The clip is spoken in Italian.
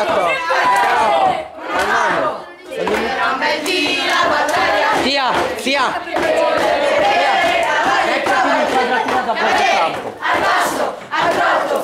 Sia, sia. Mettiti in quadratura da porta campo. Al basso, al troppo.